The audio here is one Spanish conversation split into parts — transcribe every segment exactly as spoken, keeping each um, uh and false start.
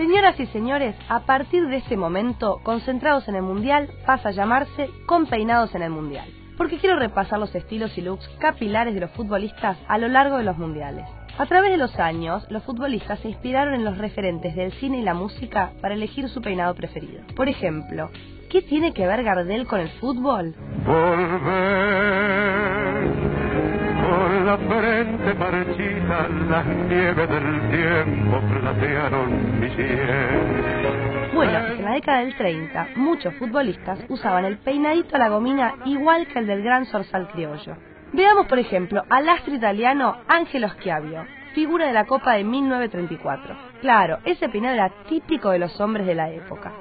Señoras y señores, a partir de este momento, Concentrados en el Mundial pasa a llamarse Con Peinados en el Mundial, porque quiero repasar los estilos y looks capilares de los futbolistas a lo largo de los mundiales. A través de los años, los futbolistas se inspiraron en los referentes del cine y la música para elegir su peinado preferido. Por ejemplo, ¿qué tiene que ver Gardel con el fútbol? Volver con la frente marchita, las nieves del tiempo platearon mi sien. Bueno, en la década del treinta, muchos futbolistas usaban el peinadito a la gomina igual que el del gran zorzal criollo. Veamos, por ejemplo, al astro italiano Angelo Schiavio, figura de la Copa de mil novecientos treinta y cuatro. Claro, ese peinado era típico de los hombres de la época.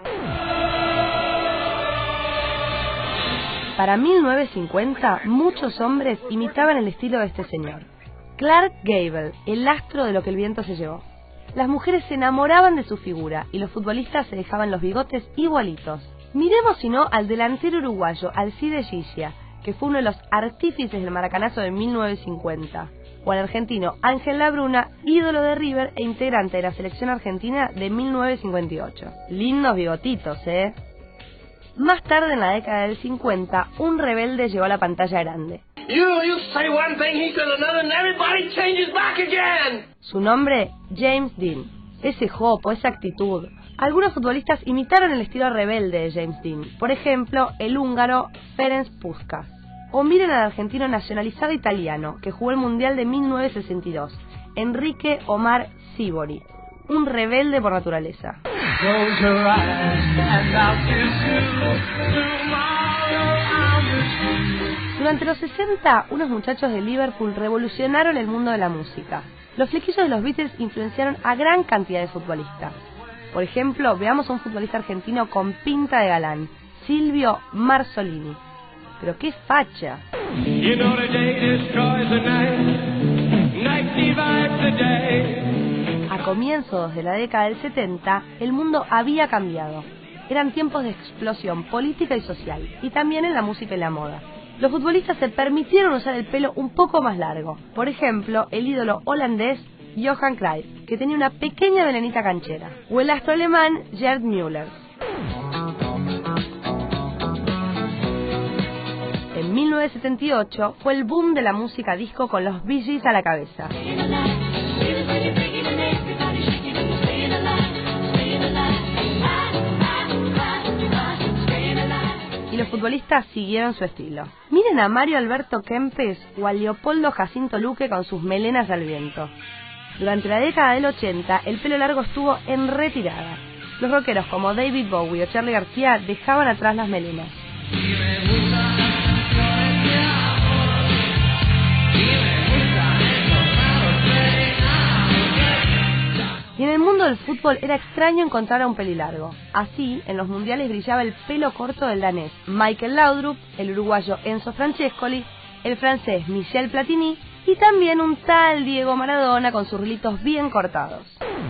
Para mil novecientos cincuenta, muchos hombres imitaban el estilo de este señor. Clark Gable, el astro de Lo que el viento se llevó. Las mujeres se enamoraban de su figura y los futbolistas se dejaban los bigotes igualitos. Miremos si no al delantero uruguayo Alcide Gigia, que fue uno de los artífices del maracanazo de mil novecientos cincuenta, o al argentino Ángel Labruna, ídolo de River e integrante de la selección argentina de mil novecientos cincuenta y ocho. Lindos bigotitos, ¿eh? Más tarde, en la década del cincuenta, un rebelde llegó a la pantalla grande. You, you say one thing, he says another, and everybody changes back again. Su nombre, James Dean. Ese jopo, esa actitud. Algunos futbolistas imitaron el estilo rebelde de James Dean. Por ejemplo, el húngaro Ferenc Puskás. O miren al argentino nacionalizado italiano, que jugó el Mundial de mil novecientos sesenta y dos, Enrique Omar Sívori. Un rebelde por naturaleza. Durante los sesenta, unos muchachos de Liverpool revolucionaron el mundo de la música. Los flequillos de los Beatles influenciaron a gran cantidad de futbolistas. Por ejemplo, veamos a un futbolista argentino con pinta de galán, Silvio Marzolini. Pero qué facha. You know the day destroys the night, night divides the day. A comienzos de la década del setenta, el mundo había cambiado. Eran tiempos de explosión política y social, y también en la música y la moda. Los futbolistas se permitieron usar el pelo un poco más largo. Por ejemplo, el ídolo holandés Johan Cruyff, que tenía una pequeña melenita canchera, o el astro alemán Gerd Müller. En mil novecientos setenta y ocho fue el boom de la música disco con los Bee Gees a la cabeza. Y los futbolistas siguieron su estilo. Miren a Mario Alberto Kempes o a Leopoldo Jacinto Luque con sus melenas al viento. Durante la década del ochenta, el pelo largo estuvo en retirada. Los rockeros como David Bowie o Charly García dejaban atrás las melenas. Y en el mundo del fútbol era extraño encontrar a un pelilargo. Así, en los mundiales brillaba el pelo corto del danés Michael Laudrup, el uruguayo Enzo Francescoli, el francés Michel Platini y también un tal Diego Maradona con sus rulitos bien cortados.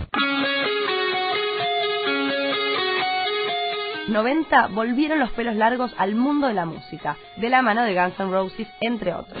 noventa volvieron los pelos largos al mundo de la música, de la mano de Guns N' Roses, entre otros.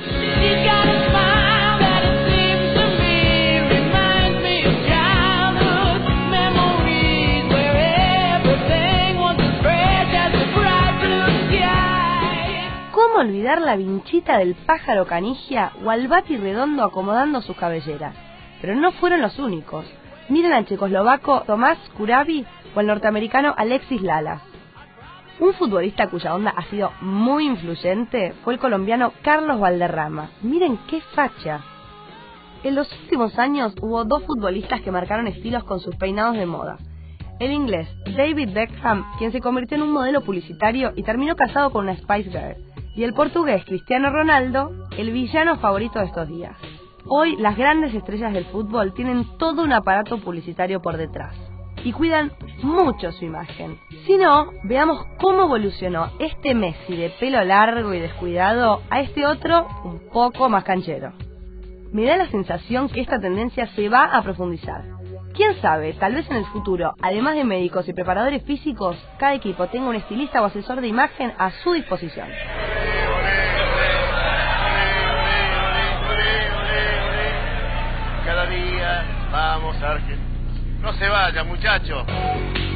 ¿Cómo olvidar la vinchita del pájaro Canigia o al Bati Redondo acomodando sus cabelleras? Pero no fueron los únicos. Miren al checoslovaco Tomás Kurabi o al norteamericano Alexis Lalas. Un futbolista cuya onda ha sido muy influyente fue el colombiano Carlos Valderrama. Miren qué facha. En los últimos años hubo dos futbolistas que marcaron estilos con sus peinados de moda. El inglés David Beckham, quien se convirtió en un modelo publicitario y terminó casado con una Spice Girl. Y el portugués Cristiano Ronaldo, el villano favorito de estos días. Hoy las grandes estrellas del fútbol tienen todo un aparato publicitario por detrás y cuidan mucho su imagen. Si no, veamos cómo evolucionó este Messi de pelo largo y descuidado a este otro un poco más canchero. Me da la sensación que esta tendencia se va a profundizar. Quién sabe, tal vez en el futuro, además de médicos y preparadores físicos, cada equipo tenga un estilista o asesor de imagen a su disposición. Cada día vamos a Argentina. No se vaya, muchacho.